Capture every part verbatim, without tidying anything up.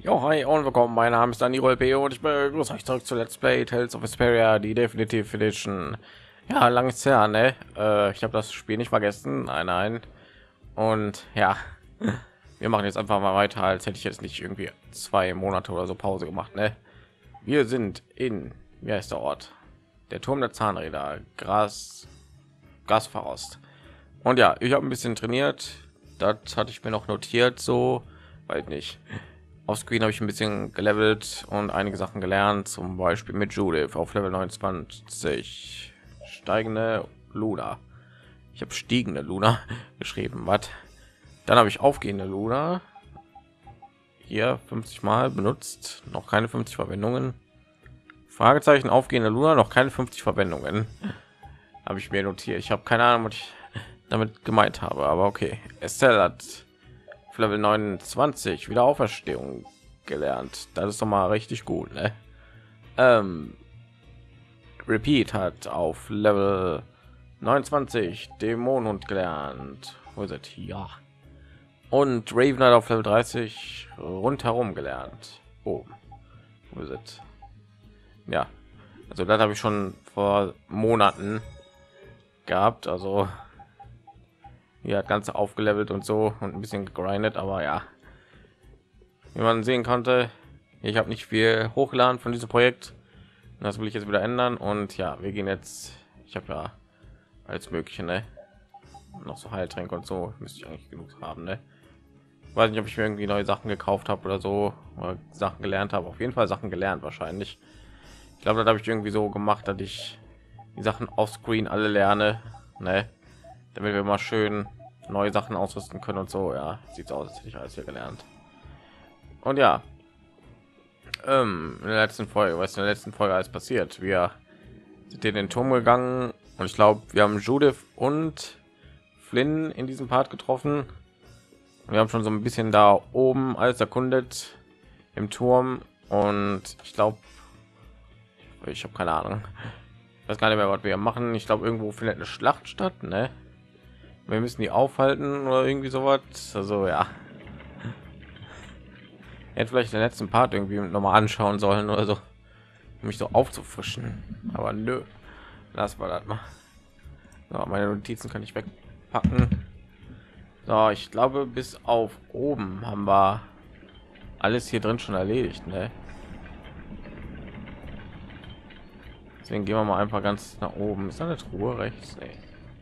Jo, hi und willkommen. Mein Name ist Daniel B. und ich begrüße euch zurück zu Let's Play Tales of Vesperia, die Definitive Edition. Ja, lang ist her, ne? Äh, ich habe das Spiel nicht vergessen. Nein, nein. Und ja, wir machen jetzt einfach mal weiter, als hätte ich jetzt nicht irgendwie zwei Monate oder so Pause gemacht, ne? Wir sind in, wie heißt der Ort? Der Turm der Zahnräder, Gras, Gasfaust. Und ja, ich habe ein bisschen trainiert. Das hatte ich mir noch notiert, so, weiß nicht. Auf Screen habe ich ein bisschen gelevelt und einige Sachen gelernt, zum Beispiel mit Judith auf Level neunundzwanzig. Steigende Luna. Ich habe stiegende Luna geschrieben, was? Dann habe ich aufgehende Luna. Hier fünfzig Mal benutzt, noch keine fünfzig Verwendungen. Fragezeichen aufgehende Luna, noch keine fünfzig Verwendungen. Habe ich mir notiert. Ich habe keine Ahnung, was ich damit gemeint habe, aber okay. Estelle hat Level neunundzwanzig wieder Auferstehung gelernt. Das ist doch mal richtig gut, ne? Ähm, Repeat hat auf Level neunundzwanzig Dämonenhund gelernt. Wo ist es? Ja. Und Raven hat auf Level dreißig rundherum gelernt. Oh, wo ist es? Ja, also das habe ich schon vor Monaten gehabt. Also hier hat ganze aufgelevelt und so und ein bisschen gegrindet, aber ja, wie man sehen konnte, ich habe nicht viel hochgeladen von diesem Projekt. Das will ich jetzt wieder ändern und ja, wir gehen jetzt. Ich habe ja alles Mögliche, ne? Noch so Heiltränke und so müsste ich eigentlich genug haben, ne? Weiß nicht, ob ich mir irgendwie neue Sachen gekauft habe oder so oder Sachen gelernt habe. Auf jeden Fall Sachen gelernt wahrscheinlich. Ich glaube, das habe ich irgendwie so gemacht, dass ich die Sachen offscreen alle lerne, ne? Damit wir mal schön neue Sachen ausrüsten können und so. Ja, sieht aus, als hätte ich alles hier gelernt. Und ja, ähm, in der letzten Folge, was in der letzten Folge alles passiert? Wir sind in den Turm gegangen und ich glaube, wir haben Judith und Flynn in diesem Part getroffen. Wir haben schon so ein bisschen da oben alles erkundet im Turm und ich glaube, ich habe keine Ahnung. Ich weiß gar nicht mehr, was wir machen. Ich glaube, irgendwo findet eine Schlacht statt, ne? Wir müssen die aufhalten oder irgendwie sowas. Also ja, hätte vielleicht den letzten Part irgendwie noch mal anschauen sollen oder so, um mich so aufzufrischen. Aber nö, lass mal das mal. So, meine Notizen kann ich wegpacken. So, ich glaube, bis auf oben haben wir alles hier drin schon erledigt, ne? Deswegen gehen wir mal einfach ganz nach oben. Ist da eine Truhe rechts? Nee.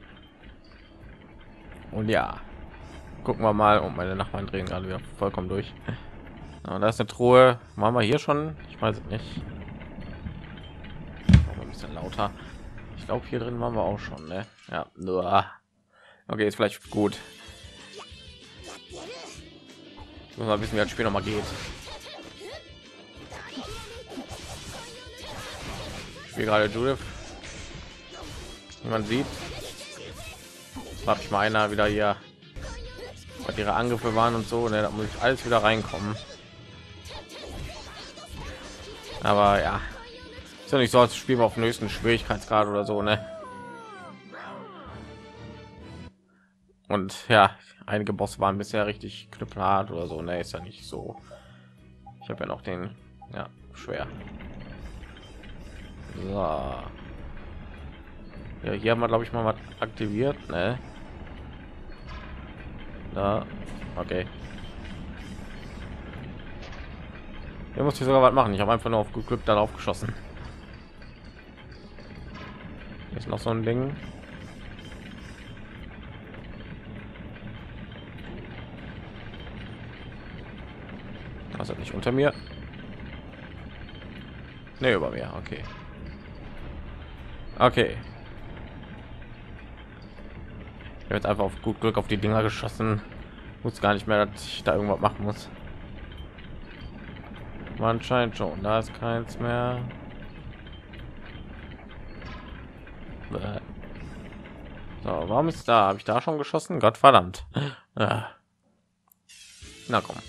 Und ja, gucken wir mal, und meine Nachbarn drehen gerade wieder vollkommen durch. Ja, da ist eine Truhe. Machen wir hier schon? Ich weiß es nicht. Ein bisschen lauter. Ich glaube, hier drin waren wir auch schon, ne? Ja, nur. Okay, ist vielleicht gut. Ich muss mal wissen, wie das Spiel noch mal geht. Wie gerade Judith. Wie man sieht, habe ich mal einer wieder hier, was ihre Angriffe waren und so, ne? Da muss ich alles wieder reinkommen. Aber ja, ist ja nicht so, als spielen wir auf dem höchsten Schwierigkeitsgrad oder so, ne? Und ja, einige Boss waren bisher richtig knüppelhart oder so, ne? Ist ja nicht so. Ich habe ja noch den, ja, schwer. So. Ja, hier haben wir, glaube ich, mal was aktiviert, ne? Da, okay. Hier muss ich sogar was machen. Ich habe einfach nur auf gut Glück darauf geschossen. Hier ist noch so ein Ding. Das hat nicht unter mir. Ne, über mir. Okay. Okay. Ich habe jetzt einfach auf gut Glück auf die Dinger geschossen. Muss gar nicht mehr, dass ich da irgendwas machen muss. Man scheint schon, da ist keins mehr. So, warum ist da? Habe ich da schon geschossen? Gott verdammt. Ja. Na komm.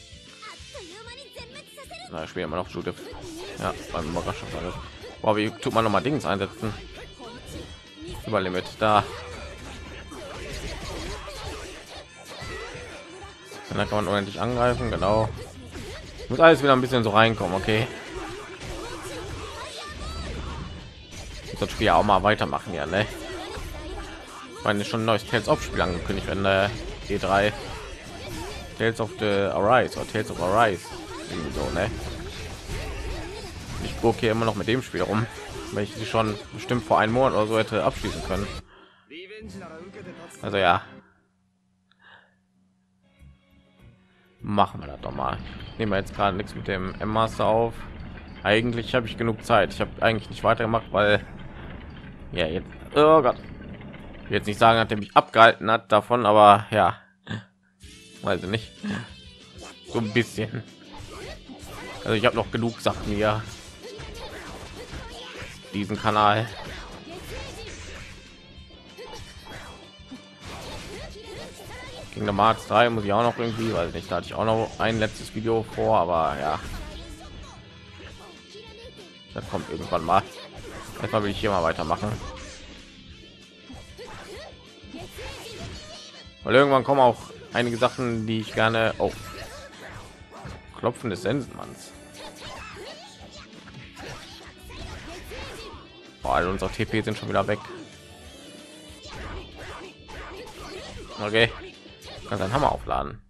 Na, spielen wir noch Judith. Ja, beim Überraschung. Wow, wie tut man noch mal Dings einsetzen? Über Limit da. Und dann kann man unendlich angreifen, genau. Muss alles wieder ein bisschen so reinkommen, okay? Das Spiel auch mal weitermachen, ja, ne? Ich meine, schon ein neues Tales of Spiel angekündigt, wenn der E drei Tales of the Arise oder Tales of Arise irgendwie so, ne? Ich gucke hier immer noch mit dem Spiel rum, weil ich sie schon bestimmt vor einem Monat oder so hätte abschließen können. Also ja, machen wir das doch mal. Nehmen wir jetzt gerade nichts mit dem M-Master auf. Eigentlich habe ich genug Zeit. Ich habe eigentlich nicht weitergemacht, weil ja jetzt, oh Gott, jetzt nicht sagen, hat er mich abgehalten hat davon, aber ja, weiß ich nicht, so ein bisschen. Also ich habe noch genug Sachen hier, diesen Kanal. Kingdom Hearts drei muss ich auch noch irgendwie, weil nicht, da hatte ich auch noch ein letztes Video vor, aber ja, das kommt irgendwann mal. Erstmal will ich hier mal weitermachen, weil irgendwann kommen auch einige Sachen, die ich gerne. Oh, Klopfen des Sensenmanns. Boah, alle unsere T P sind schon wieder weg. Okay, kann seinen Hammer aufladen.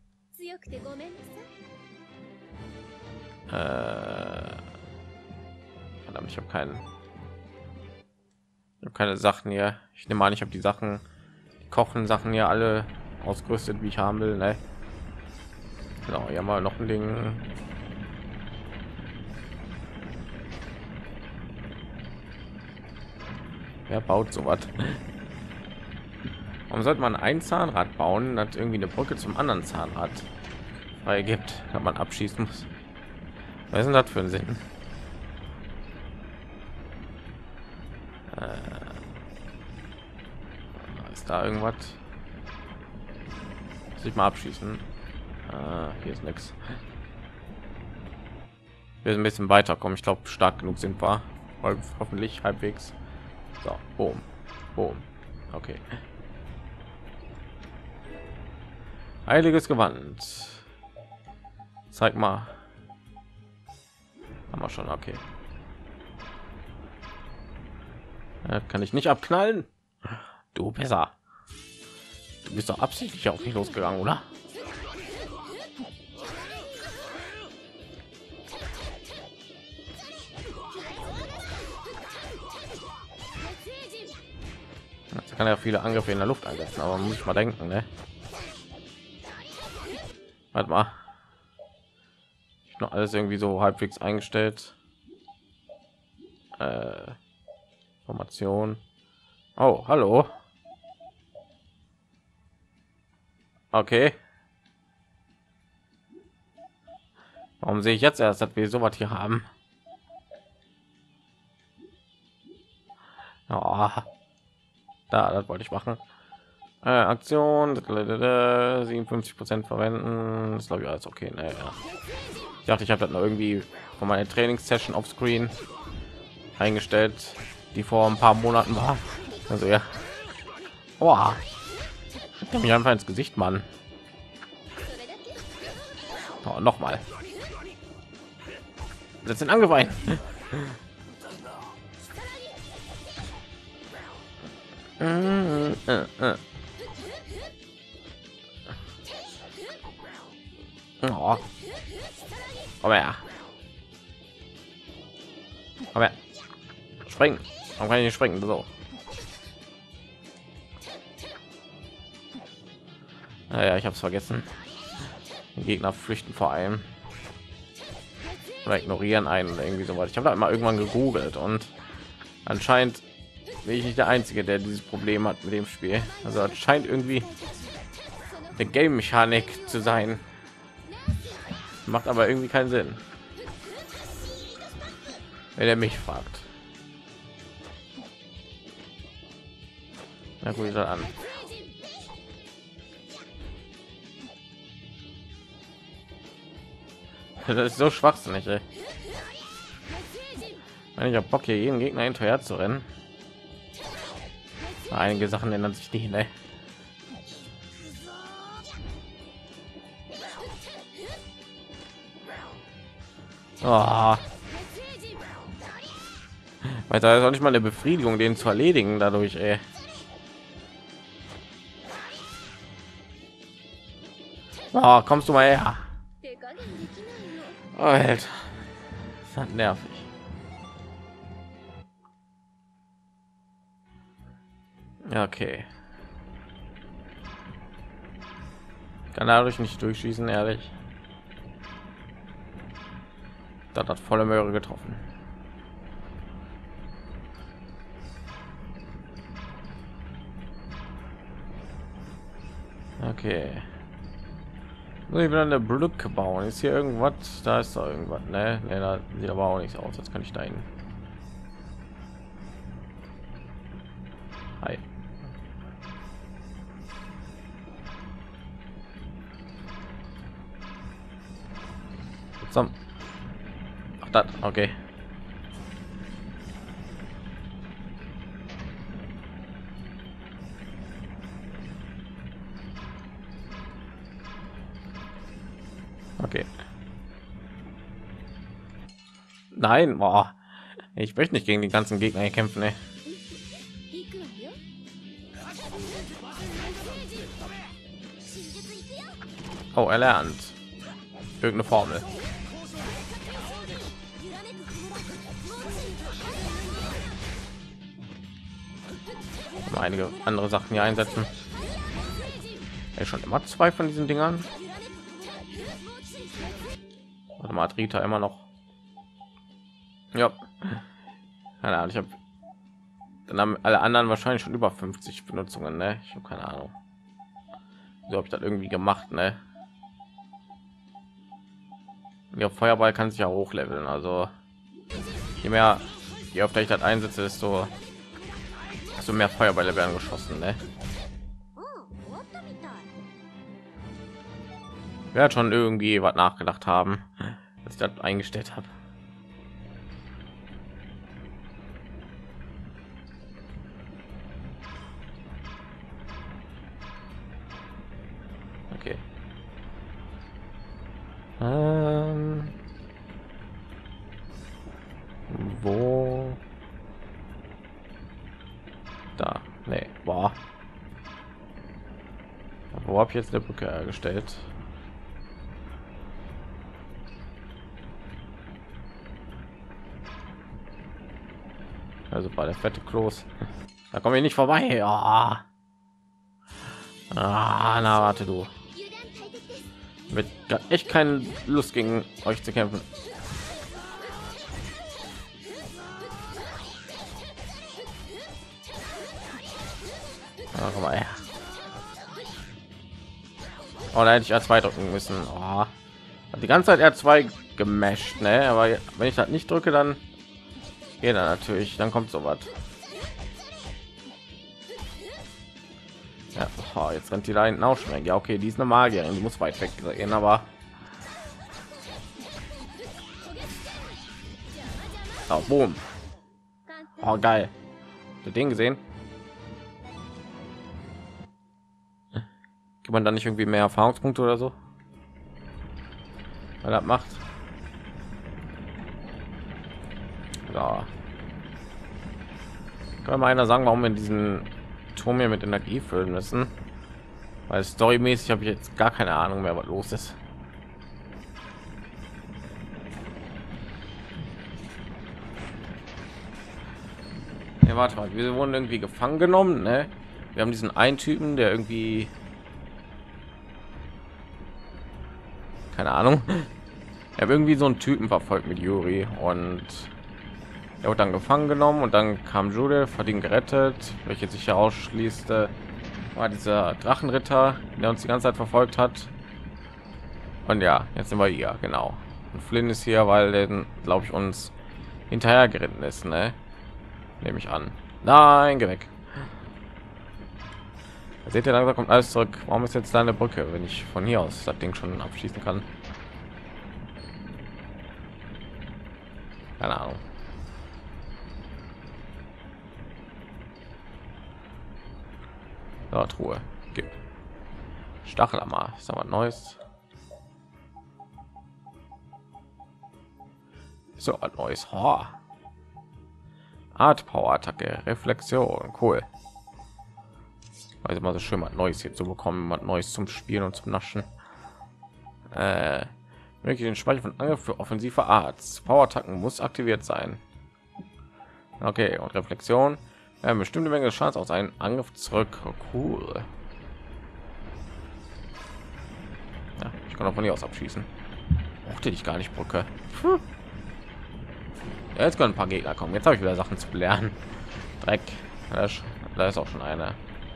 Äh, verdammt, ich habe keinen. Ich habe keine Sachen hier. Ich nehme an, ich habe die Sachen, die kochen Sachen hier alle ausgerüstet, wie ich haben will. Ne? Genau, ja mal noch ein Ding. Wer baut so was? Warum sollte man ein Zahnrad bauen, das irgendwie eine Brücke zum anderen Zahnrad frei gibt, wenn man abschießen muss? Was ist denn das für ein Sinn? Äh, ist da irgendwas? Muss ich mal abschießen? Äh, hier ist nichts. Wir sind ein bisschen weiterkommen. Ich glaube, stark genug sind wir. Hoffentlich halbwegs. So, boom, boom. Okay. Heiliges Gewand. Zeig mal. Haben wir schon, okay. Ja, kann ich nicht abknallen? Du besser. Du bist doch absichtlich auch nicht losgegangen, oder? Das kann ja viele Angriffe in der Luft einsetzen, aber muss ich mal denken, ne? Warte mal. Ich noch alles irgendwie so halbwegs eingestellt. Äh, Formation. Oh, hallo. Okay. Warum sehe ich jetzt erst, dass wir so was hier haben? Oh, da, das wollte ich machen. Äh, Aktion siebenundfünfzig Prozent verwenden. Das glaube ich alles okay. Ne, ja. Ich dachte, ich habe das noch irgendwie von meiner Trainingssession auf Screen eingestellt, die vor ein paar Monaten war. Also ja. Oh, ich mich einfach ins Gesicht, Mann. Oh, noch mal. Das sind angeweint. Oh. Aber ja. Aber springen. Warum kann ich nicht springen? So. Naja, ich habe es vergessen. Die Gegner flüchten vor allem oder ignorieren einen oder irgendwie so was. Ich habe da immer irgendwann gegoogelt und anscheinend bin ich nicht der Einzige, der dieses Problem hat mit dem Spiel. Also es scheint irgendwie eine Game-Mechanik zu sein. Macht aber irgendwie keinen Sinn, wenn er mich fragt. Na gut, dann an. Das ist so schwachsinnig, ey. Wenn ich habe Bock, hier jeden Gegner hinterher zu rennen. Einige Sachen ändern sich nicht, ne? Oh. Weil da ist auch nicht mal eine Befriedigung, den zu erledigen dadurch, ey. Oh, kommst du mal her? Oh, Alter. Das hat nervig. Ja, okay. Kann dadurch nicht durchschießen, ehrlich. Das hat volle Möhre getroffen. Okay. Muss ich wieder eine Brücke bauen? Ist hier irgendwas? Da ist doch irgendwas, ne? Ne, da sieht aber auch nichts aus. Jetzt kann ich da hin. Hi. Zusammen. Ach, das, okay. Okay. Nein, boah. Ich möchte nicht gegen die ganzen Gegner hier kämpfen, ey. Oh, er lernt irgendeine Formel. Um einige andere Sachen hier einsetzen. Ja, schon immer zwei von diesen Dingern. Warte mal, hat Rita immer noch? Ja. Keine Ahnung, ich habe dann haben alle anderen wahrscheinlich schon über fünfzig Benutzungen, ne? Ich habe keine Ahnung. So habe ich das irgendwie gemacht, ne? Ja, Feuerball kann sich ja hochleveln, also je mehr, je öfter ich das einsetze, desto, desto mehr Feuerbälle werden geschossen, ne? Wer hat schon irgendwie was nachgedacht haben, dass ich das eingestellt habe? Okay. Ähm, wo? Da. Nee, boah. Wo habe ich jetzt eine Brücke hergestellt? Also bei der fette Kloß. Da komme ich nicht vorbei. Ah, ah na warte du. Mit echt keine Lust gegen euch zu kämpfen. Ja, komm mal her. Oh, da hätte ich R zwei drücken müssen. Oh. Die ganze Zeit R zwei gemasht, ne? Aber wenn ich das nicht drücke, dann geht er natürlich. Dann kommt so was. Ja, oh, jetzt rennt die da hinten auch schon weg. Ja, okay, die ist eine Magierin, die muss weit weg gehen, aber oh, boom. Oh, geil. Habt ihr den gesehen? Kann man dann nicht irgendwie mehr Erfahrungspunkte oder so? Weil das macht. Ja. Kann mal einer sagen, warum wir diesen Turm hier mit Energie füllen müssen? Weil storymäßig habe ich jetzt gar keine Ahnung mehr, was los ist. Ja, warte mal, wir wurden irgendwie gefangen genommen, ne? Wir haben diesen einen Typen, der irgendwie keine Ahnung. Er hat irgendwie so einen Typen verfolgt mit Yuri und er wurde dann gefangen genommen und dann kam Judith, hat ihn gerettet, welche sich herausschließt, war dieser Drachenritter, der uns die ganze Zeit verfolgt hat. Und ja, jetzt sind wir hier, genau. Und Flynn ist hier, weil der, glaube ich, uns hinterher geritten ist, ne? Nehme ich an. Nein, geh weg. Seht ihr, langsam kommt alles zurück. Warum ist jetzt da eine Brücke, wenn ich von hier aus das Ding schon abschließen kann? Keine Ahnung. So, Truhe. Gib. Stachelhammer. Ist da was Neues? So ein neues oh. Art Power Attacke, Reflexion, cool. Also mal so schön mal Neues hier zu bekommen, was Neues zum Spielen und zum Naschen. Äh, wirklich den Speicher von Angriff für offensive Arts. Power Attacken muss aktiviert sein. Okay, und Reflexion. Ja, bestimmte Menge Chance aus einem Angriff zurück. Oh, cool. Ja, ich kann auch von hier aus abschießen. Mochte ich gar nicht, Brücke. Puh. Ja, jetzt können ein paar Gegner kommen. Jetzt habe ich wieder Sachen zu lernen. Dreck. Da ist, da ist auch schon eine.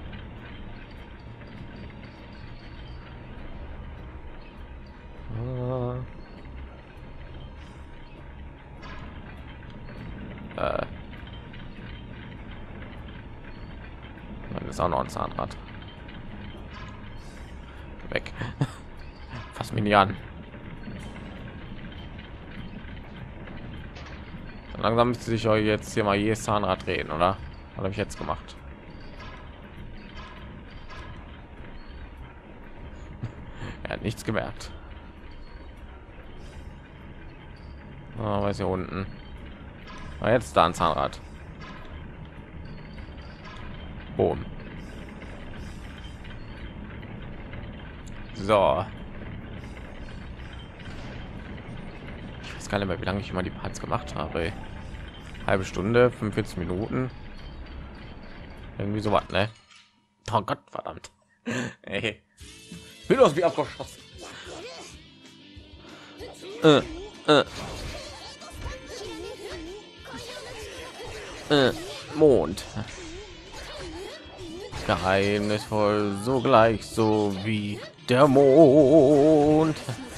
Äh. Das ist auch noch ein Zahnrad. Weg. Fass mich nicht an. So langsam müsste sich euch jetzt hier mal jedes Zahnrad drehen, oder? Was habe ich jetzt gemacht? Er hat nichts gemerkt. Oh, weiß hier unten. Aber jetzt da ein Zahnrad. Boom. So. Ich weiß gar nicht mehr, wie lange ich immer die Parts gemacht habe. Halbe Stunde, fünfundvierzig Minuten. Irgendwie so was, ne? Oh Gott, verdammt. Ey. Bin aus wie abgeschossen. Äh, äh. Äh, Mond. Geheimnisvoll, so gleich so wie der Mond.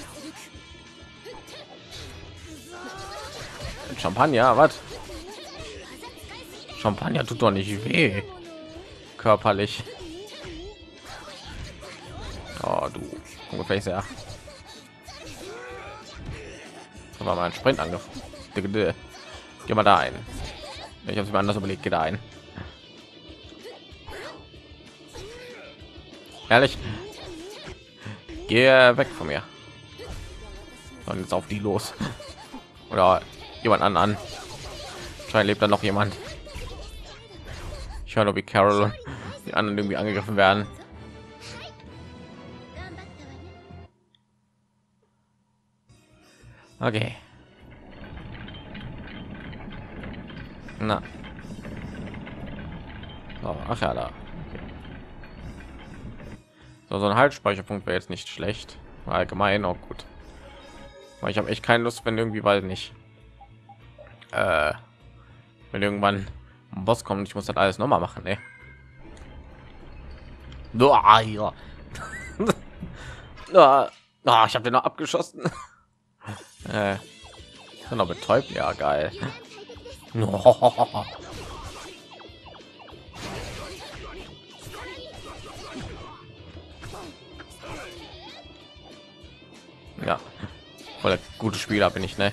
Champagner, was? Champagner tut doch nicht weh. Körperlich. Oh, du. Ungefähr sehr. Aber mal ein Sprintangriff. Geh mal da ein. Ich habe es mir anders überlegt. Geh da ein. Ehrlich. Geh weg von mir. Und jetzt auf die los. Oder jemand an an. Scheint lebt da noch jemand. Ich höre, wie Carol und die anderen irgendwie angegriffen werden. Okay. Na. So, ach ja, da. Okay. So, so ein Haltspeicherpunkt wäre jetzt nicht schlecht. Allgemein auch gut. Aber ich habe echt keine Lust, wenn irgendwie, weil nicht. Äh, wenn irgendwann ein Boss kommt, ich muss das alles noch mal machen, ne? Ah, ja. ah, ah, ich habe den noch abgeschossen. äh, noch betäubt, ja geil. Ja, voll der gute Spieler bin ich, ne?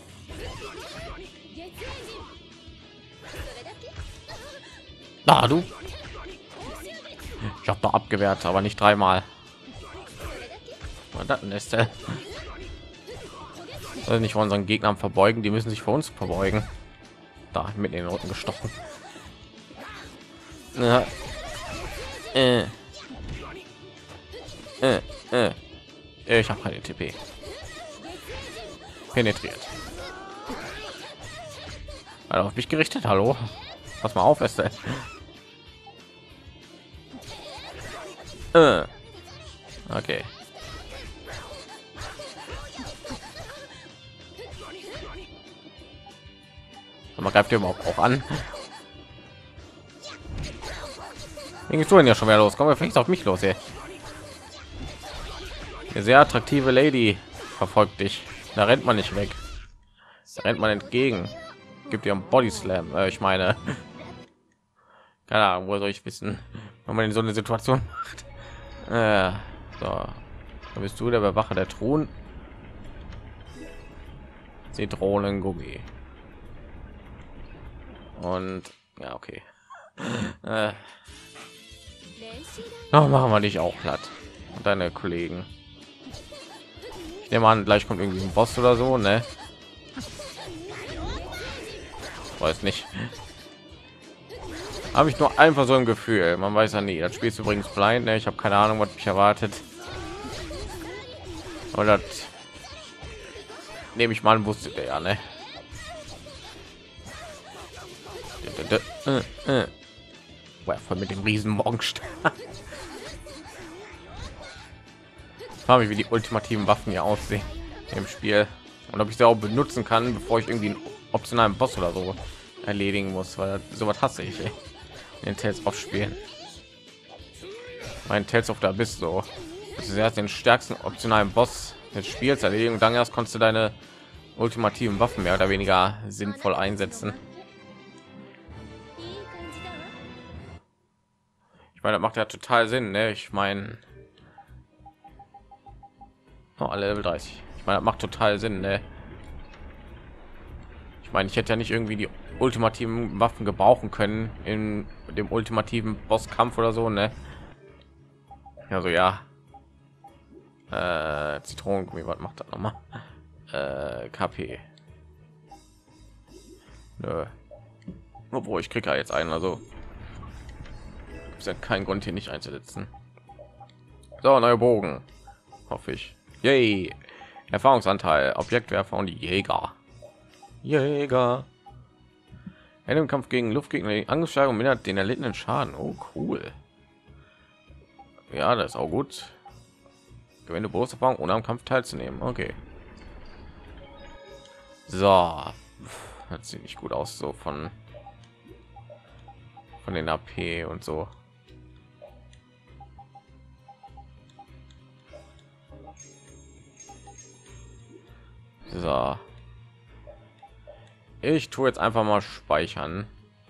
Ah, du. Ich habe doch abgewehrt, aber nicht dreimal. Was das denn ist der? Also nicht von unseren Gegnern verbeugen, die müssen sich vor uns verbeugen. Da mit den Rücken gestochen. Ja. Äh. Äh, äh. Ich habe keine T P. Penetriert. Also auf mich gerichtet, hallo. Pass mal auf, ist äh. Okay. Man greift ihr überhaupt auch an. Gehst du denn ja schon wieder los? Kommen wir vielleicht auf mich los, ey. Eine sehr attraktive Lady verfolgt dich. Da rennt man nicht weg. Da rennt man entgegen. Gibt ihr einen Body Slam. Äh, ich meine, keine Ahnung, wo soll ich wissen, wenn man in so eine Situation macht. Äh, so, da bist du der Bewacher der Thron. Zitronengummi. Und ja, okay. Äh, oh, machen wir dich auch platt. Und deine Kollegen. Ich nehme an, gleich kommt irgendwie ein Boss oder so, ne? weiß nicht. Habe ich nur einfach so ein Gefühl. Man weiß ja nie. Das Spiel ist übrigens blind. Ne? Ich habe keine Ahnung, was mich erwartet. Oder nehme ich mal an, wusste der ja, ne? Voll mit dem riesen Morgenstern. Frage mich, wie die ultimativen Waffen hier aussehen im Spiel und ob ich sie auch benutzen kann, bevor ich irgendwie einen optionalen Boss oder so erledigen muss, weil sowas hasse ich ey. In den Tales of Spielen. Mein Tales of the Abyss so. Das ist erst den stärksten optionalen Boss des Spiels erledigen und dann erst konntest du deine ultimativen Waffen mehr oder weniger sinnvoll einsetzen. Ich meine, das macht ja total Sinn, ne? Ich meine, oh, alle Level dreißig. Ich meine, das macht total Sinn, ne? Ich meine, ich hätte ja nicht irgendwie die ultimativen Waffen gebrauchen können in dem ultimativen Bosskampf oder so, ne? Also ja. Äh, Zitronengummi, was macht das noch mal? Äh, K P. Nö. Obwohl ich kriege ja jetzt einen, also ist ja kein Grund hier nicht einzusetzen. So, neue Bogen, hoffe ich. Yay. Erfahrungsanteil, Objektwerfer und Jäger. Jäger. In dem Kampf gegen Luftgegner angeschlagen und mindert den erlittenen Schaden. Oh, cool. Ja, das ist auch gut. Gewinne Berufserfahrung, ohne am Kampf teilzunehmen. Okay. So. Das sieht nicht gut aus, so von von den A P und so. So. Ich tue jetzt einfach mal speichern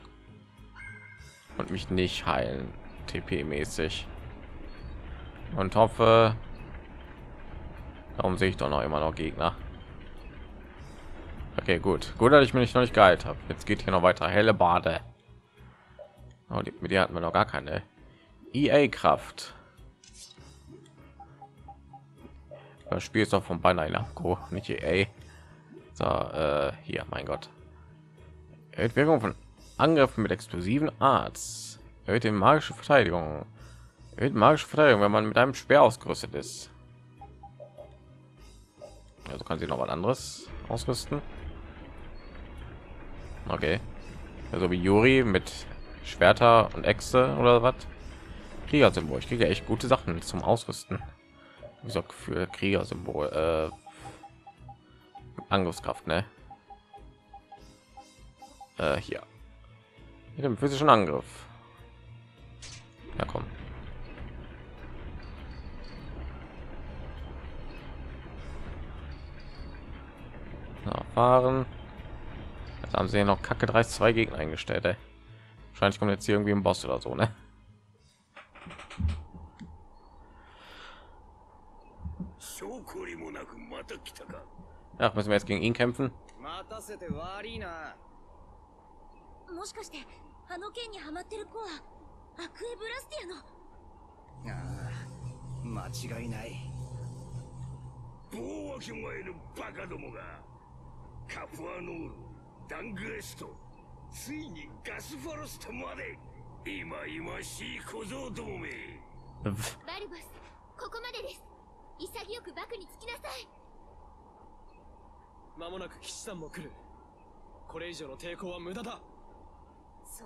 und mich nicht heilen, T P-mäßig, und hoffe, darum sehe ich doch noch immer noch Gegner. Okay, gut, gut, dass ich mich noch nicht geheilt habe. Jetzt geht hier noch weiter. Helle Bade. Oh, die, mit der hatten wir noch gar keine. E A-Kraft. Das Spiel ist doch von Bandai Namco, nicht E A. So, äh, hier, mein Gott. Erhöht Wirkung von Angriffen mit explosiven Arts. Erhöht die magische Verteidigung. Erhöht magische Verteidigung, wenn man mit einem Speer ausgerüstet ist. Also kann sie noch was anderes ausrüsten. Okay. Also wie Yuri mit Schwerter und Äxte oder was? Kriegersymbol. Ich kriege echt gute Sachen zum Ausrüsten. Wie gesagt, für Kriegersymbol. Äh, Angriffskraft, ne? Äh, hier. Mit dem physischen Angriff. Ja, komm. Na, fahren. Jetzt haben sie ja noch Kacke drei zwei Gegner eingestellt, ey. Wahrscheinlich kommt jetzt hier irgendwie ein Boss oder so, ne? Ach, müssen wir jetzt gegen ihn kämpfen? もしかしてあの剣にはまってる子はアクエブラスティアの。 ああ、間違いない。 棒わき前のバカどもがカフアノール、ダングエスト、ついにガスフォルストまで。今々しい小僧どもめ。 バルバス、ここまでです。潔くバクにつきなさい。 間もなく騎士団も来る。これ以上の抵抗は無駄だ。 そう、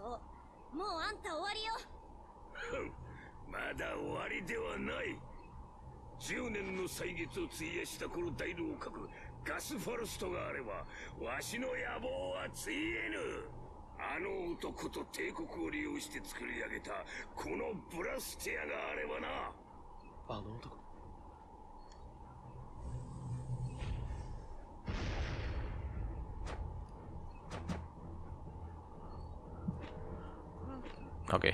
もうあんた終わりよ。 まだ終わりではない。じゅうねんの歳月を費やしたこの大同閣ガスファルストがあればわしの野望はついえぬ。あの男と帝国を利用して作り上げたこのブラスティアがあればな。 あの男。 Okay.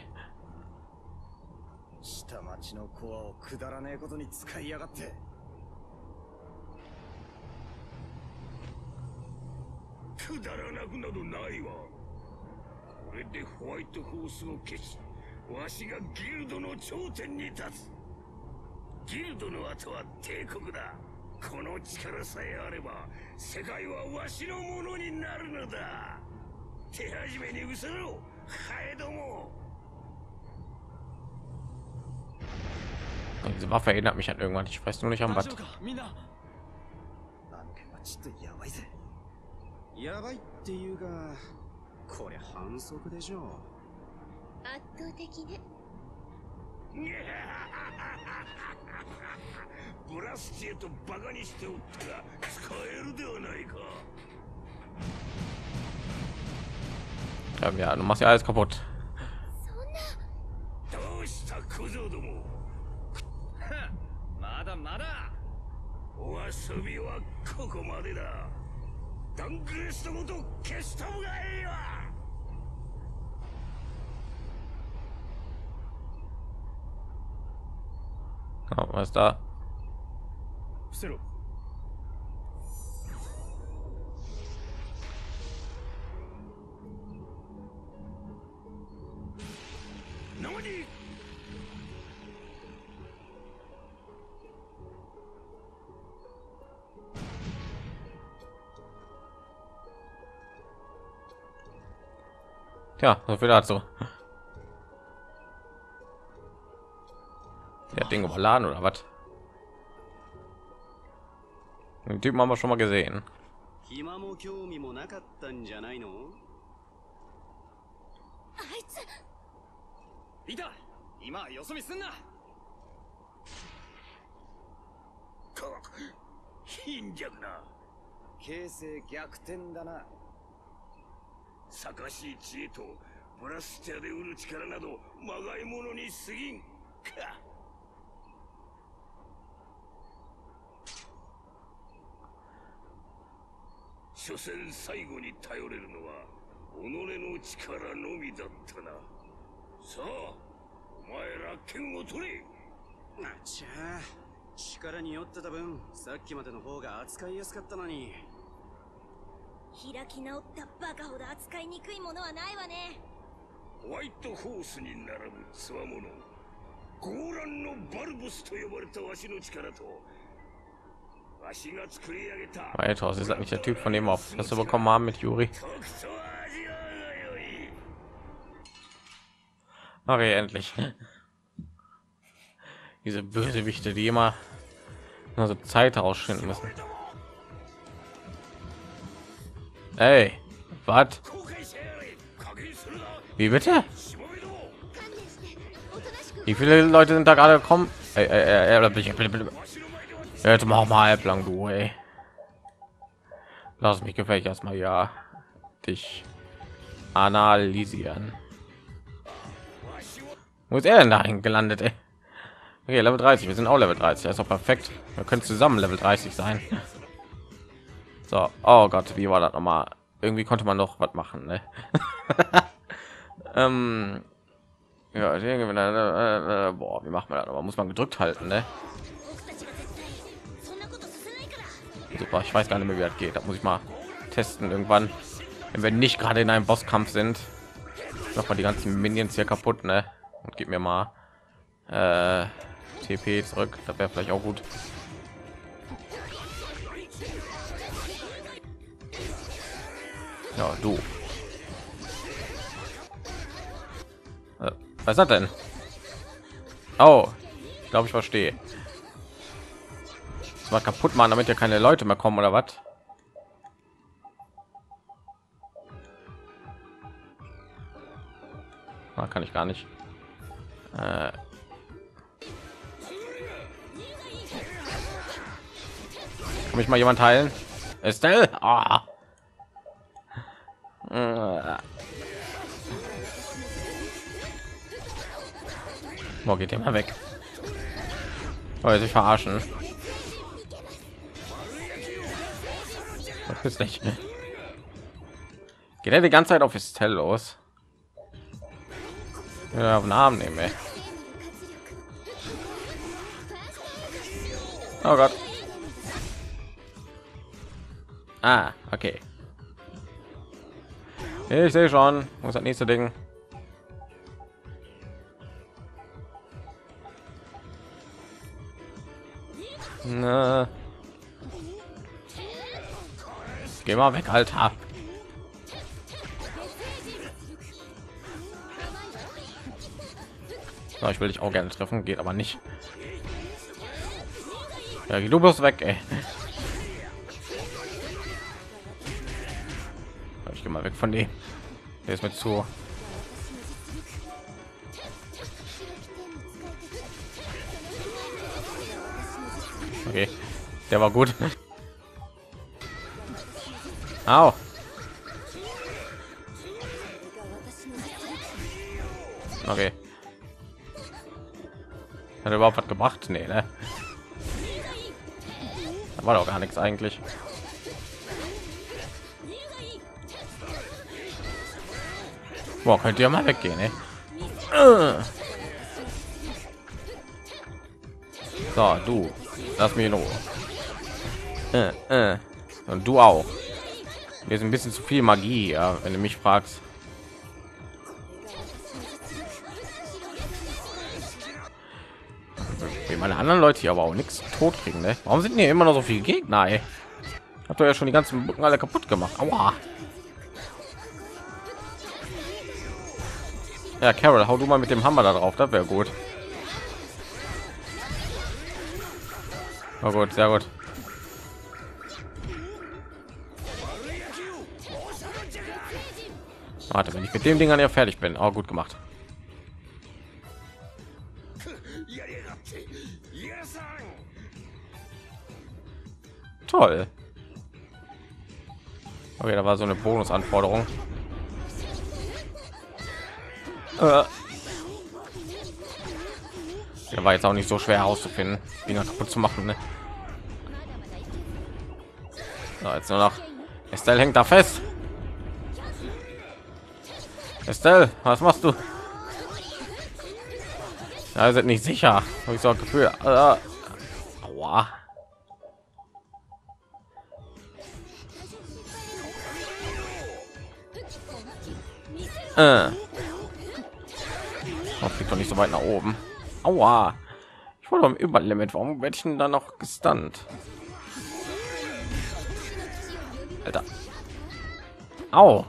下町のコアをくだらねえことに使いやがって。 くだらなくなどないわ。これでホワイトホースを消し、わしがギルドの頂点に立つ。ギルドの後は帝国だ。この力さえあれば世界はわしのものになるのだ。 手始めにうせろハエども。 Diese Waffe erinnert mich an irgendwann. Ich weiß nur nicht an was. 大丈夫かみんな。 あの件はちょっとやばいぜ。やばいっていうか、これ反則でしょ。 圧倒的ね。 ブラスチェとバカにしておったが使えるではないか。 Ja, ja, du machst ja alles kaputt. どうした小僧ども。 まだまだ。 お遊びはここまでだ。ダンクレストごと消した方がいいわ。 Oh, was ist da? 伏せろ。 何？ Ja, so viel dazu. Der Ding überladen oder was? Den Typen haben wir schon mal gesehen. 暇も興味もなかったんじゃないの？ あいついた。今よそ見すんな。 貧弱な。 形勢逆転だな。 盛しい知恵とブラスチャーで売る力などまがいものに過ぎんか。所詮最後に頼れるのは己の力のみだったな。さあお前ら剣を取れ。 あちゃ力に酔ってた分さっきまでの方が扱いやすかったのに。 開き直ったバカほど扱いにくいものはないわね。 ホワイトホースに並ぶつわもの、ゴーランのバルボスと呼ばれたわしの力とわしが作り上げた。 Weiter, ist das nicht der Typ, von dem wir auf das wir bekommen haben mit Yuri? Okay, endlich. Diese Bösewichte, die immer nur so Zeit rausschinden müssen. Ey, was? Wie bitte? Wie viele Leute sind da gerade gekommen? Ey, ey, ey, bitte, bitte, bitte. Jetzt mach mal halblang, du, ey. Lass mich gefällt erstmal ja dich analysieren. Wo ist er denn dahin gelandet, ey? Okay, Level dreißig, wir sind auch Level dreißig, das ist doch perfekt. Wir können zusammen Level dreißig sein. So, oh Gott, wie war das noch mal? Irgendwie konnte man doch was machen, ne? ähm, ja, äh, äh, boah, wie macht man das? Aber muss man gedrückt halten, ne? Super, ich weiß gar nicht mehr, wie das geht. Da muss ich mal testen irgendwann, wenn wir nicht gerade in einem Bosskampf sind. Noch mal die ganzen Minions hier kaputt, ne? Und gib mir mal äh, T P zurück. Das wäre vielleicht auch gut. Ja, du. Äh, was ist das denn? Oh, ich glaube, ich verstehe. Das mal kaputt machen, damit ja keine Leute mehr kommen oder was? Ah, kann ich gar nicht. Äh. Kann mich mal jemand heilen? Estelle? Ah. Wo geht der mal weg? Oh, sich verarschen. Das ist nicht. Geht er die ganze Zeit auf Estelle los? Ja, auf Namen nehmen, ey. Oh Gott. Ah, okay. Ich sehe schon, wo ist das nächste Ding? Na. Geh mal weg, Alter. So, ich will dich auch gerne treffen, geht aber nicht. Ja, geh du bloß weg, ey. Ich gehe mal weg von dem. Der ist mir zu. Okay, der war gut. Au. Okay. Hat er überhaupt was gebracht? Nee, ne? Da war doch gar nichts eigentlich. Boah, könnt ihr mal weggehen, ne? So, du. Lass mich in Ruhe. Äh, äh. Und du auch. Wir sind ein bisschen zu viel Magie, ja, wenn du mich fragst. Wie meine anderen Leute hier aber auch nichts tot kriegen, ne? Warum sind hier immer noch so viele Gegner? Ey? Habt ihr ja schon die ganzen Brücken alle kaputt gemacht. Aua. Ja, Carol, hau du mal mit dem Hammer da drauf, das wäre gut. Oh gut, sehr gut. Warte, wenn ich mit dem Ding an ja fertig bin. Oh, gut gemacht. Toll. Okay, da war so eine Bonusanforderung. Äh. Der war jetzt auch nicht so schwer herauszufinden, ihn kaputt zu machen. Ne? So, jetzt nur noch. Estelle hängt da fest. Estelle, was machst du? Ja, sind nicht sicher. Habe ich so ein Gefühl. Äh. Aua. Äh. Oh, fliegt doch nicht so weit nach oben. Aua. Ich wurde am Überlimit. Warum werde ich denn da noch gestunt? Alter. Au.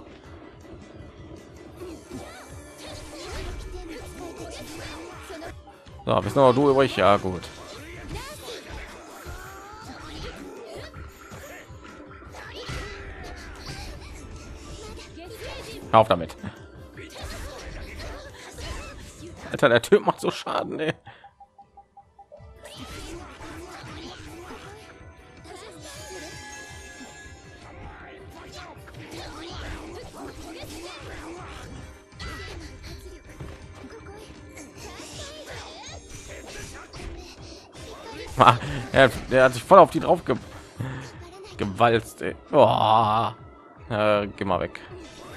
So, bist noch du übrig? Ja, gut. Hör auf damit. Alter, der Typ macht so Schaden, ey. Er, der hat sich voll auf die drauf ge gewalzt. Ey. Oh. Äh, geh mal weg.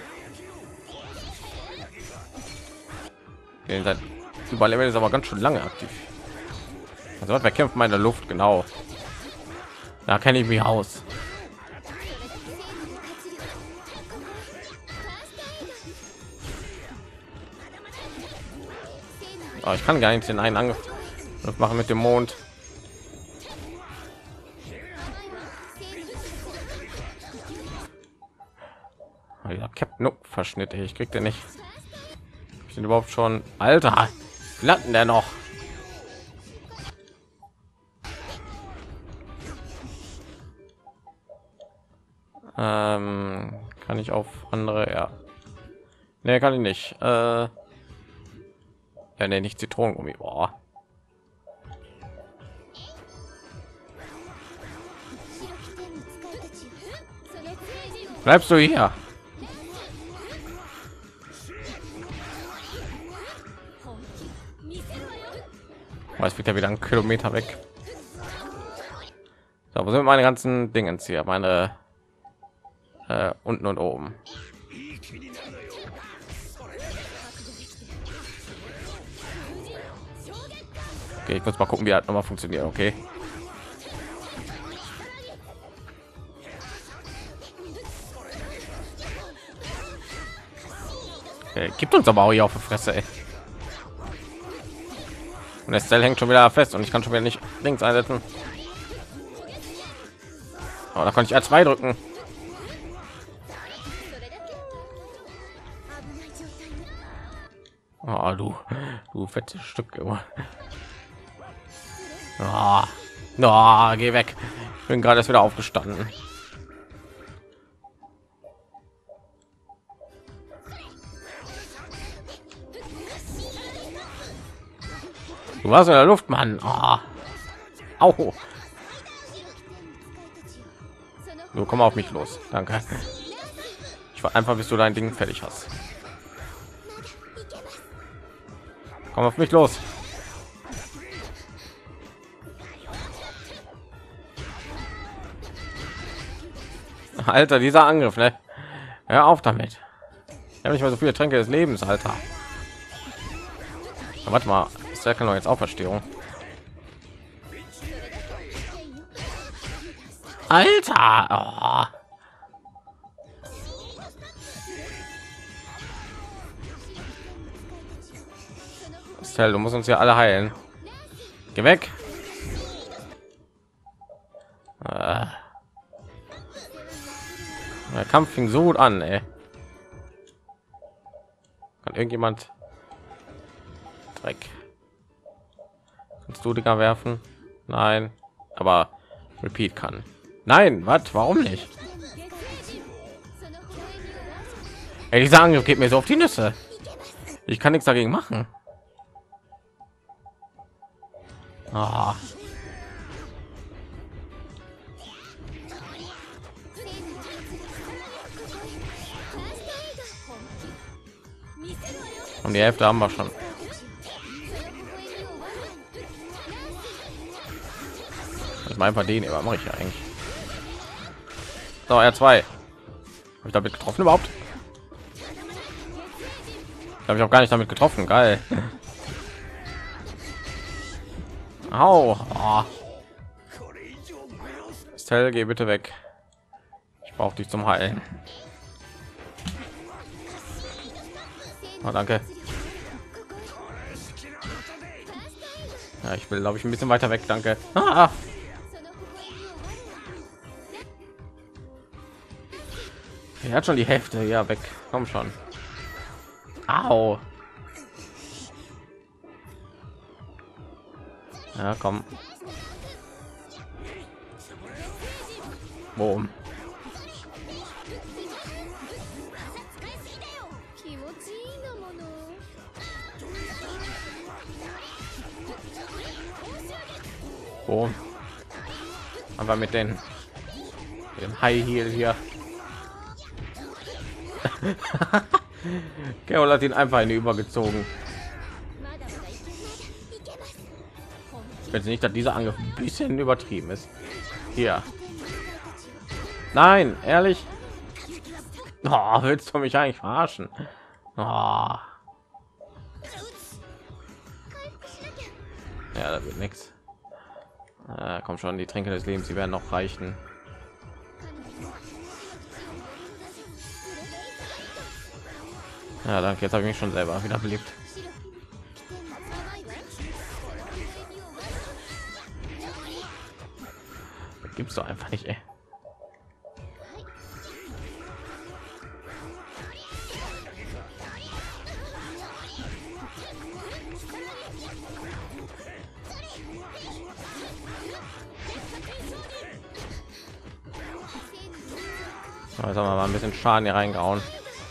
Seit Überleben ist aber ganz schön lange aktiv. Also wer kämpft meine Luft genau? Da kenne ich mich aus. Oh, ich kann gar nicht den einen Angriff machen mit dem Mond. Ja, Captain Nope, Verschnitt. Ich krieg den nicht. Ich bin überhaupt schon. Alter, wie landen der noch? Ähm, kann ich auf andere? Ja. Nee, kann ich nicht. Äh, ja, nee, nicht Zitronengummi. Boah. Bleibst du hier? Was wird ja wieder ein Kilometer weg? So, wo sind meine ganzen Dingens hier? Meine äh, unten und oben. Okay, ich muss mal gucken, wie das noch mal funktioniert. Okay. Okay, gibt uns aber auch hier auf die Fresse. Ey. Und der Stell hängt schon wieder fest und ich kann schon wieder nicht links einsetzen. Oh, da kann ich R zwei drücken. Oh, du, du fettes Stück, Junge. Oh. Oh, geh weg. Ich bin gerade erst wieder aufgestanden. Du warst in der Luft, Mann. Oh. Au. Du komm auf mich los. Danke. Ich war einfach, bis du dein Ding fertig hast. Komm auf mich los. Alter, dieser Angriff, ne? Hör auf damit. Ich habe nicht mal so viele Tränke des Lebens, Alter. Aber warte mal, ist der kann doch jetzt Auferstehung. Alter! Oh. Estelle, du musst uns ja alle heilen. Geh weg. Äh. Der Kampf fing so gut an, ey. Kann irgendjemand Dreck? Kannst du Dinger werfen? Nein, aber Repeat kann. Nein, was? Warum nicht? Ey, dieser Angriff geht mir so auf die Nüsse. Ich kann nichts dagegen machen. Ah. Und die Hälfte haben wir schon. Ich meine, bei denen aber mache ich ja eigentlich. So, R zwei. Habe ich damit getroffen überhaupt? Habe ich auch gar nicht damit getroffen. Geil. Au. Oh. Estelle, geh bitte weg. Ich brauche dich zum Heilen. Oh, danke. Ja, ich will, glaube ich, ein bisschen weiter weg. Danke. Ah. Er hat schon die Hälfte. Ja, weg. Komm schon. Au. Ja, komm. Boom. Boom. Aber mit den dem High Heel hier. Carol hat ihn einfach in die übergezogen. Ich weiß nicht, dass dieser Angriff ein bisschen übertrieben ist. Hier. Nein, ehrlich. Oh, willst du mich eigentlich verarschen? Oh. Ja, da wird nichts. Äh, komm schon, die Tränke des Lebens, die werden noch reichen. Ja, danke. Jetzt habe ich mich schon selber wieder belebt. Das gibt's doch einfach nicht, ey. Also mal ein bisschen Schaden hier reingehauen.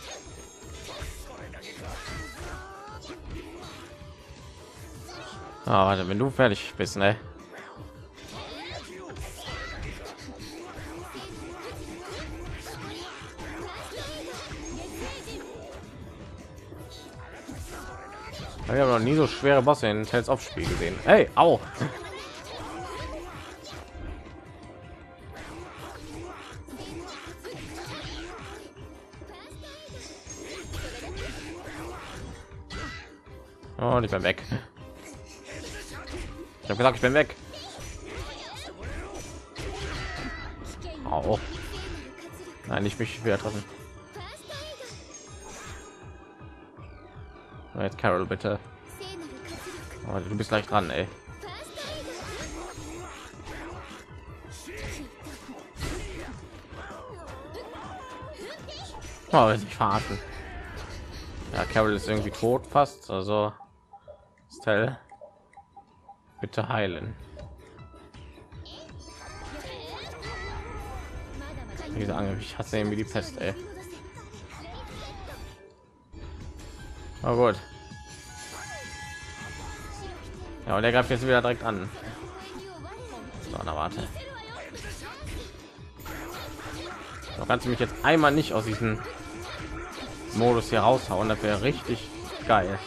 Ah, warte, wenn du fertig bist, ne? Ich habe noch nie so schwere Bosse in Tales of Spiel gesehen. Hey, au! Oh, ich bin weg. Ich habe gesagt, ich bin weg. Oh. Nein, ich mich wieder treffen. Jetzt Carol, bitte. Oh, du bist gleich dran, ey. Oh, will sich verarschen. Ja, Carol ist irgendwie tot fast, also Stell, bitte heilen. Wie gesagt, ich hasse irgendwie die Pest, ey. Oh gut. Ja, und er greift jetzt wieder direkt an. So, na warte. Da kannst du mich jetzt einmal nicht aus diesem Modus hier raushauen, das wäre richtig geil.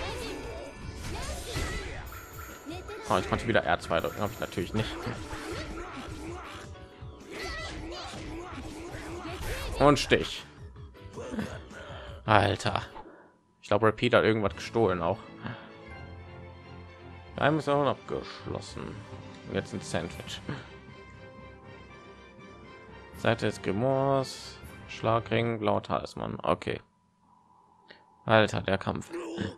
Oh, ich konnte wieder R zwei drücken, habe ich natürlich nicht. Und Stich. Alter. Ich glaube, Repeat hat irgendwas gestohlen auch. Einem ist auch abgeschlossen. Jetzt ein Sandwich. Seite des Grimoires, Schlagring, blauer Talisman. Okay. Alter, der Kampf.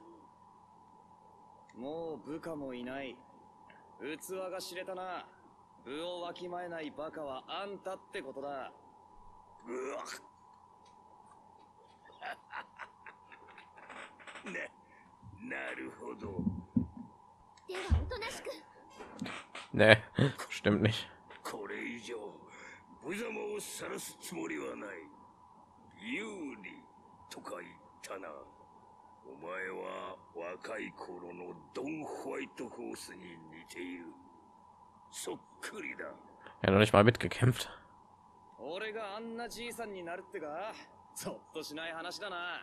もう部下もいない。器が知れたな。部をわきまえないバカはあんたってことだ。 うわな、なるほど。 ではおとなしく。 Nee, stimmt nicht. これ以上無様を晒すつもりはない。有利とか言ったな。お前は若い頃のドン・ホワイトホースに似ている。そっくりだ。 Er hat noch nicht mal mitgekämpft. 俺があんなじいさんになるってか、そっとしない話だな。 あ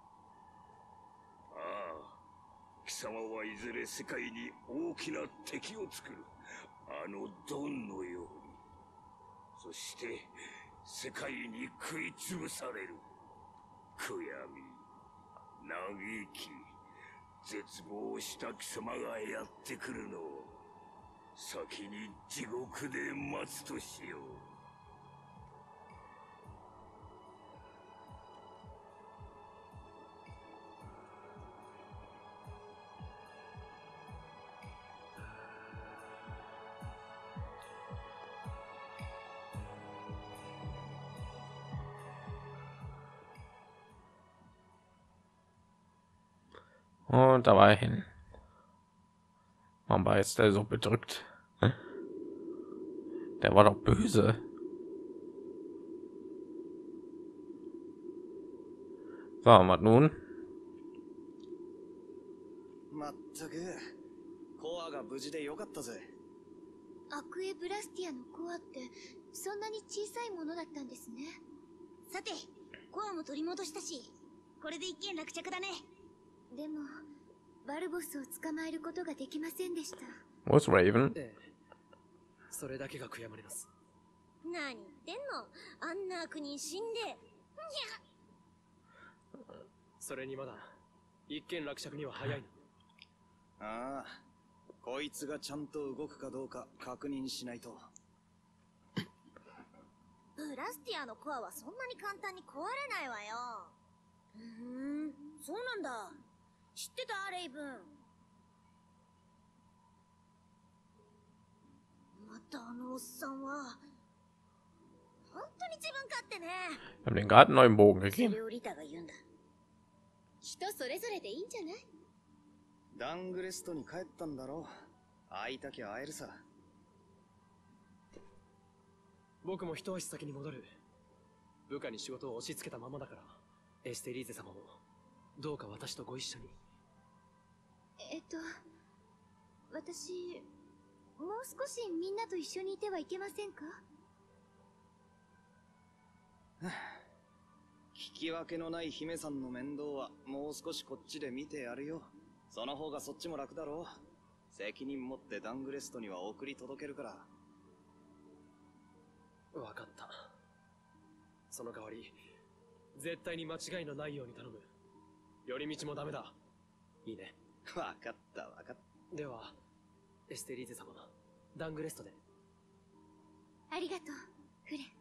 あ、貴様はいずれ世界に大きな敵を作る。あのドンのように。そして世界に食いつぶされる。悔やみ、嘆き、絶望した貴様がやってくるのを先に地獄で待つとしよう。 Und da war er hin. Man war jetzt der so bedrückt. Der war doch böse. So, was nun? まったく、コアが無事でよかったぜ。 アクエブラスティアのコアってそんなに小さいものだったんですね。さて、コアも取り戻したし、これで一件落着だね。でもバルボスを捕まえることができませんでした。 Wo ist Raven? ええ、それだけが悔やまれます。 何言ってんの、あんな悪人死んで。 それにまだ一件落着には早いな。 ああ、こいつがちゃんと動くかどうか確認しないと。 ブラスティアのコアはそんなに簡単に壊れないわよ。うーん、そうなんだ。知ってたレイブン。またあのおっさんは本当に自分勝手ね。 Wir haben den gerade einen neuen Bogen そ gegeben. れをリタが言うんだ。人それぞれでいいんじゃない？ ダングレストに帰ったんだろう。会いたきゃ会えるさ。 僕も一足先に戻る。部下に仕事を押し付けたままだから、エステリーゼ様もどうか私とご一緒に。 えっと、私、もう少しみんなと一緒にいてはいけませんか？ 聞き分けのない姫さんの面倒はもう少しこっちで見てやるよ。その方がそっちも楽だろう。責任持ってダングレストには送り届けるから。 わかった。その代わり、絶対に間違いのないように頼む。寄り道もダメだ。いいね。 わかったわかった。 では、エステリーゼ様、ダングレストで。 ありがとう、フレン。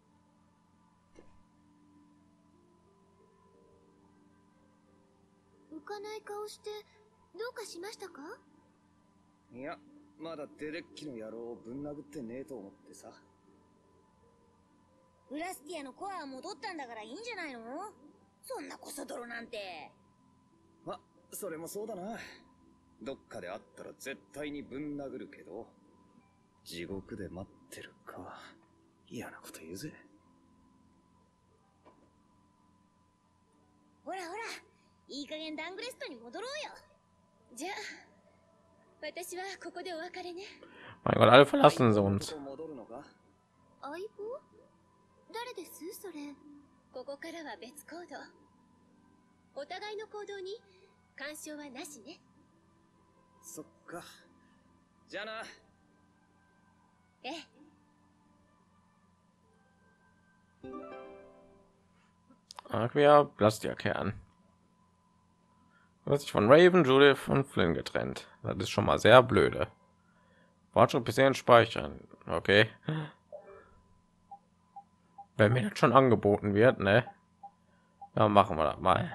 浮かない顔してどうかしましたか？ いや、まだデレッキの野郎をぶん殴ってねえと思ってさ。 ブラスティアのコアは戻ったんだからいいんじゃないの？そんなコソ泥なんて。 それもそうだな。どっかで会ったら絶対にぶん殴るけど、地獄で待ってるか。嫌なこと言うぜ。 ほらほら、いい加減ダングレストに戻ろうよ。じゃあ、私はここでお別れね。 Mein Gott, alle verlassen sie uns. 戻るのか？ 相棒？誰ですそれ？ここからは別行動。お互いの行動に干渉はなしね。 そっか。じゃあな。 ええ。 Aquia Plastia-Kern. Du hast dich von Raven, Judith und Flynn getrennt. Das ist schon mal sehr blöde. Fortschritt bisher speichern. Okay. Wenn mir das schon angeboten wird, ne? Dann machen wir das mal.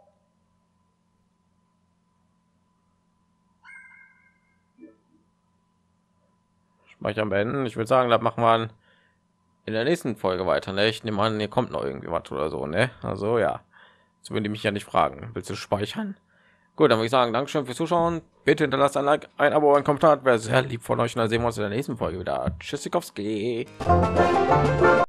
Speichern beenden. Ich würde sagen, das machen wir in der nächsten Folge weiter. Ne? Ich nehme an, hier kommt noch irgendwie was oder so. Ne? Also ja, jetzt würde ich mich ja nicht fragen. Willst du speichern? Gut, dann würde ich sagen, Dankeschön fürs Zuschauen. Bitte hinterlasst ein Like, ein Abo, ein Kommentar. Wäre sehr lieb von euch. Und dann sehen wir uns in der nächsten Folge wieder. Tschüssikowski.